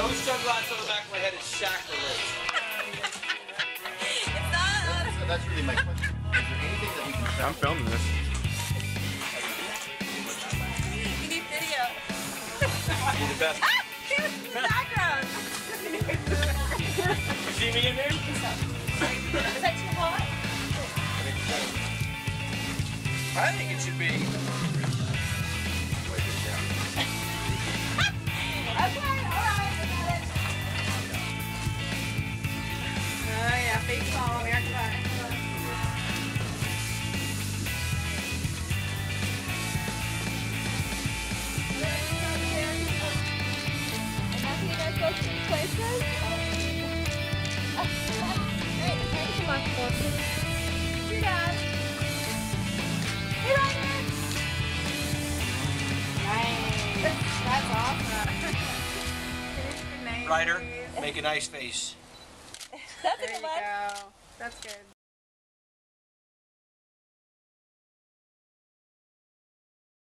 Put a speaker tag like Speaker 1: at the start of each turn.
Speaker 1: Those sunglasses on the back of my head is sacrilege.
Speaker 2: It's not.
Speaker 3: That's really my question. Is there anything that we can try?
Speaker 4: I'm filming this.
Speaker 2: You need video.
Speaker 1: You're the best.
Speaker 2: Ah! He was in the background.
Speaker 1: You see me in there?
Speaker 2: Is that too hot?
Speaker 1: I think it should be.
Speaker 2: Okay, alright, I got it. Oh yeah, baseball, American Pie.
Speaker 1: Ryder, make a nice face.
Speaker 2: That's a
Speaker 5: There
Speaker 2: good
Speaker 5: you
Speaker 2: one.
Speaker 5: go. That's good.